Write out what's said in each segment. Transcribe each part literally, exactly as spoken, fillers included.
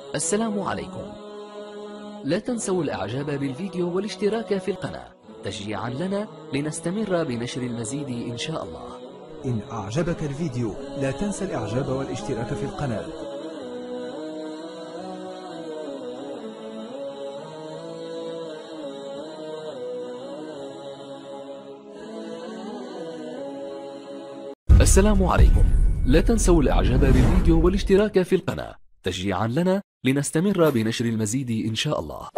السلام عليكم. لا تنسوا الإعجاب بالفيديو والاشتراك في القناة تشجيعا لنا لنستمر بنشر المزيد إن شاء الله. إن أعجبك الفيديو لا تنسى الإعجاب والاشتراك في القناة. السلام عليكم. لا تنسوا الإعجاب بالفيديو والاشتراك في القناة تشجيعا لنا لنستمر بنشر المزيد إن شاء الله.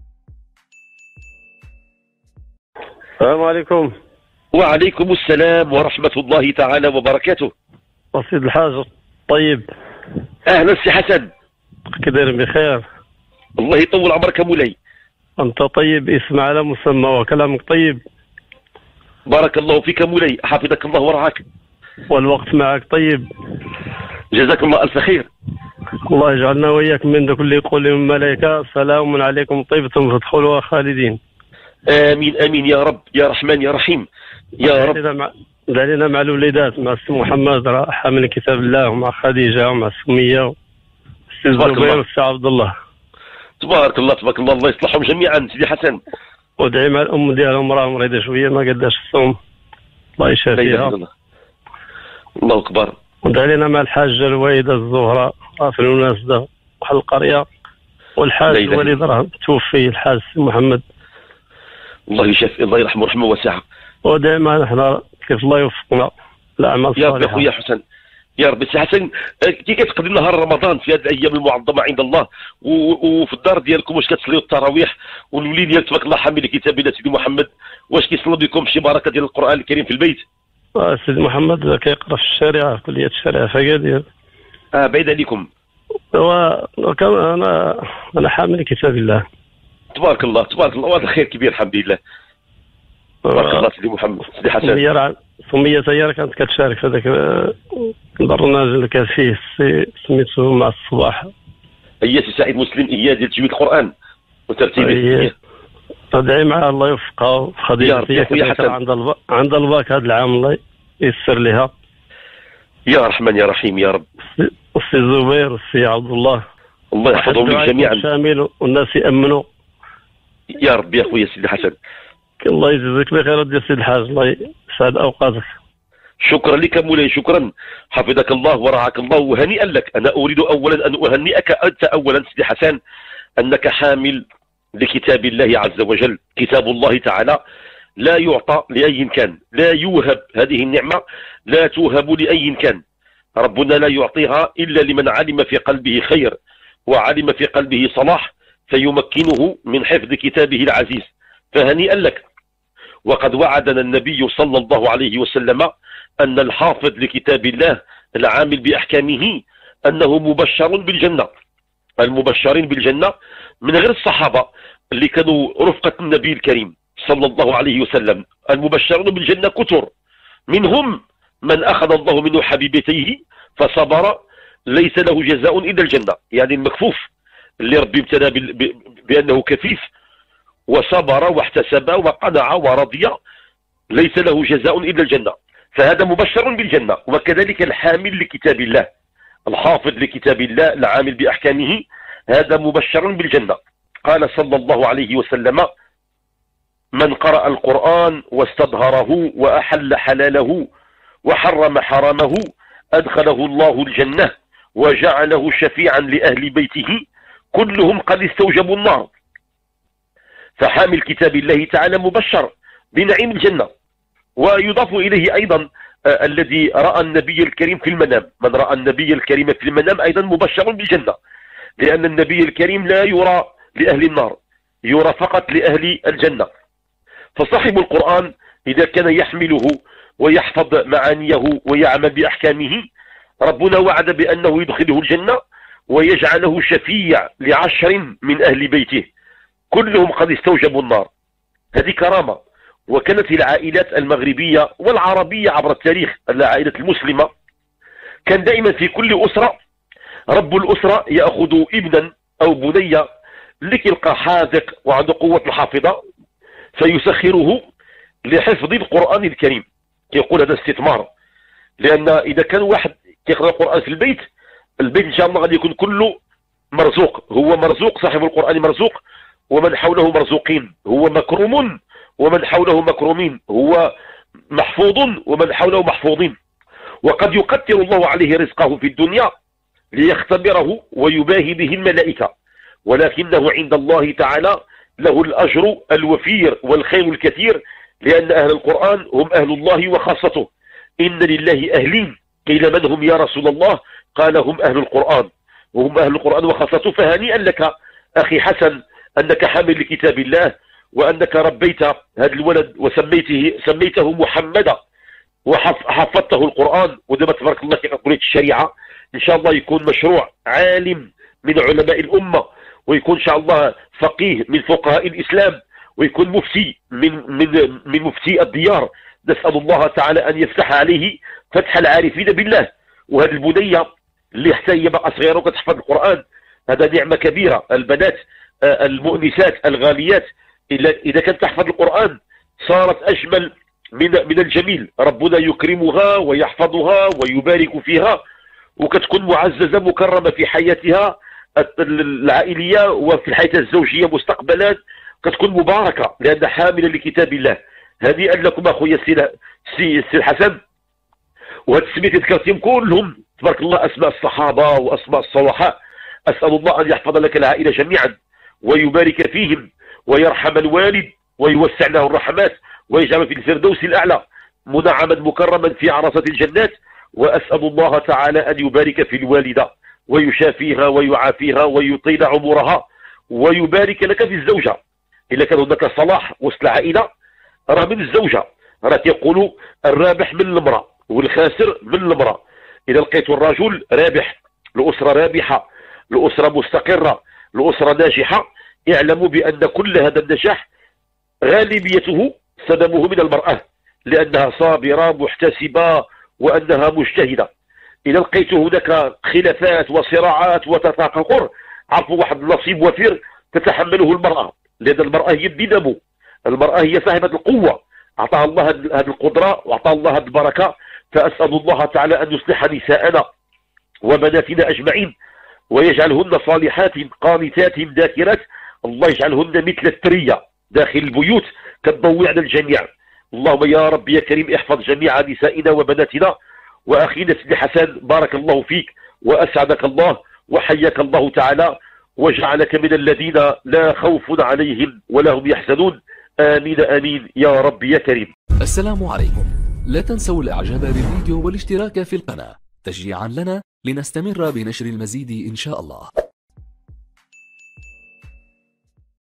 السلام عليكم. وعليكم السلام ورحمة الله تعالى وبركاته. رصيد الحاج طيب. أهلا سي حسن، كدير بخير؟ الله يطول عمرك مولاي. أنت طيب، اسم على مسمى وكلامك طيب. بارك الله فيك مولاي، حفظك الله ورعاك. والوقت معك طيب. جزاك الله ألف خير. الله يجعلنا وإياك من ذاك اللي يقول لهم الملائكة سلام عليكم طيبتم فادخلوها خالدين. آمين آمين يا رب يا رحمن يا رحيم يا رب. علينا مع الوليدات، مع السي محمد راه حامل كتاب الله، ومع خديجة ومع سمية والسي الزبير والسي عبد الله. تبارك الله تبارك الله، الله يصلحهم جميعا سيدي حسن. ودعي مع الأم ديالهم، راه مريضة شوية ما قداش الصوم، الله يشافيها. الله. الله أكبر. ودعي لنا مع الحاجة الوالدة الزهراء في المناسبة واحد القرية، والحاج الوالد راه توفي الحاج محمد، الله يشافي، الله يرحمه رحمه واسعة. ودائما نحن كيف الله يوفقنا الأعمال الصالحة. يا رب يا خويا حسن، يا رب. سي حسن، كي كتقضي نهار رمضان في هذه الايام المعظمه عند الله، وفي الدار ديالكم واش كتصليوا التراويح والوليد ديالك تبارك الله حامل كتاب الله سيدي محمد، واش كيصلوا بكم شي بركه ديال القران الكريم في البيت؟ آه سيدي محمد كيقرا في الشارع، في كليه الشارع في اكادير. اه بعيد عليكم. وكما انا انا حامل كتاب الله. تبارك الله تبارك الله، وهذا خير كبير الحمد لله. تبارك الله سيدي محمد. سيدي حسن، سمية سمية هي كانت كتشارك في هذاك البرنامج اللي كان فيه سميتو مع الصباح. هي سي سعيد مسلم، هي ديال تجويد القران وترتيبه. ادعي معها الله يوفقها في خديجة هي عند الب... عند الباك هذا العام، الله ييسر لها يا رحمن يا رحيم يا رب. والسي الزبير والسي عبد الله، الله يحفظهم لك جميعا شامل والناس يامنوا يا رب يا خويا سيدي حسن. الله يجزيك بخير ديال سيدي الحاج، الله يسعد اوقاتك. شكرا لك مولاي، شكرا، حفظك الله ورعاك الله وهنيئا لك. انا اريد اولا ان اهنئك انت اولا سيدي حسن انك حامل لكتاب الله عز وجل. كتاب الله تعالى لا يعطى لاي كان، لا يوهب، هذه النعمه لا توهب لاي كان، ربنا لا يعطيها الا لمن علم في قلبه خير وعلم في قلبه صلاح فيمكنه من حفظ كتابه العزيز، فهنيئا لك. وقد وعدنا النبي صلى الله عليه وسلم أن الحافظ لكتاب الله العامل بأحكامه أنه مبشر بالجنة. المبشرين بالجنة من غير الصحابة اللي كانوا رفقة النبي الكريم صلى الله عليه وسلم، المبشرون بالجنة كثر، منهم من أخذ الله منه حبيبتيه فصبر ليس له جزاء إلا الجنة، يعني المكفوف اللي ربي ابتلى بأنه كفيف وصبر واحتسب وقنع ورضي ليس له جزاء إلا الجنة، فهذا مبشر بالجنة. وكذلك الحامل لكتاب الله، الحافظ لكتاب الله العامل بأحكامه، هذا مبشر بالجنة. قال صلى الله عليه وسلم: من قرأ القرآن واستظهره وأحل حلاله وحرم حرامه أدخله الله الجنة وجعله شفيعا لأهل بيته كلهم قد استوجبوا النار. فحامل كتاب الله تعالى مبشر بنعيم الجنة. ويضاف إليه أيضا آه الذي رأى النبي الكريم في المنام، من رأى النبي الكريم في المنام أيضا مبشر بالجنة، لأن النبي الكريم لا يرى لأهل النار، يرى فقط لأهل الجنة. فصاحب القرآن إذا كان يحمله ويحفظ معانيه ويعمل بأحكامه، ربنا وعد بأنه يدخله الجنة ويجعله شفيع لعشر من أهل بيته كلهم قد استوجبوا النار. هذه كرامة. وكانت العائلات المغربية والعربية عبر التاريخ، العائلات المسلمة، كان دائما في كل أسرة رب الأسرة يأخذ ابنا أو بنية اللي كيلقى حاذق وعنده قوة الحافظة فيسخره لحفظ القرآن الكريم. كيقول هذا استثمار، لأن إذا كان واحد كيقرأ القرآن في البيت، البيت إن شاء الله غادي يكون كله مرزوق، هو مرزوق، صاحب القرآن مرزوق، ومن حوله مرزوقين، هو مكروم ومن حوله مكرومين، هو محفوظ ومن حوله محفوظين. وقد يقدر الله عليه رزقه في الدنيا ليختبره ويباهي به الملائكة، ولكنه عند الله تعالى له الأجر الوفير والخير الكثير، لأن أهل القرآن هم أهل الله وخاصته. إن لله أهلين، قيل من هم يا رسول الله؟ قال هم أهل القرآن، وهم أهل القرآن وخاصته. فهنيئا لك أخي حسن أنك حامل لكتاب الله، وأنك ربيت هذا الولد وسميته سميته محمدا وحفظته القرآن، ودابا تبارك الله في كلية الشريعة إن شاء الله يكون مشروع عالم من علماء الأمة، ويكون إن شاء الله فقيه من فقهاء الإسلام، ويكون مفتي من من من مفتي الديار. نسأل الله تعالى أن يفتح عليه فتح العارفين بالله. وهذه البنية اللي حتى هي بقى صغيرة وكتحفظ القرآن، هذا نعمة كبيرة. البنات المؤنسات الغاليات إذا كانت تحفظ القرآن صارت أجمل من من الجميل. ربنا يكرمها ويحفظها ويبارك فيها، وكتكون معززة مكرمة في حياتها العائلية وفي الحياة الزوجية مستقبلا، كتكون مباركة لأن حاملة لكتاب الله. هنيئا لكم أخويا السي السي الحسن. وهاد السميت ذكرتهم كلهم تبارك الله أسماء الصحابة وأسماء الصلحاء. أسأل الله أن يحفظ لك العائلة جميعا ويبارك فيهم ويرحم الوالد ويوسع له الرحمات ويجعل في الفردوس الأعلى منعما مكرما في عرصة الجنات. وأسأل الله تعالى أن يبارك في الوالدة ويشافيها ويعافيها ويطيل عمرها ويبارك لك في الزوجة. إذا كان هناك صلاح وسط العائلة راه من الزوجة، راه يقولوا الرابح من المرأة والخاسر من المرأة. إذا لقيت الرجل رابح، الأسرة رابحة، الأسرة مستقرة، الأسرة ناجحة، اعلموا بأن كل هذا النجاح غالبيته سببه من المرأة، لأنها صابرة محتسبة وأنها مجتهدة. إذا لقيت هناك خلافات وصراعات وتفاقر، عرفوا واحد النصيب وفير تتحمله المرأة، لأن المرأة هي الدينامو، المرأة هي صاحبة القوة، أعطاها الله هذه القدرة وأعطاها الله هذه البركة. فأسأل الله تعالى أن يصلح نساءنا وبناتنا أجمعين ويجعلهن صالحات قانتات ذاكرات. الله يجعلهن مثل الترية داخل البيوت كالضوء على الجميع. اللهم يا رب يا كريم احفظ جميع نسائنا وبناتنا. وأخينا سيدي حسن بارك الله فيك وأسعدك الله وحياك الله تعالى وجعلك من الذين لا خوف عليهم ولا هم يحزنون. آمين آمين يا رب يا كريم. السلام عليكم. لا تنسوا الإعجاب بالفيديو والاشتراك في القناة تشجيعا لنا لنستمر بنشر المزيد إن شاء الله.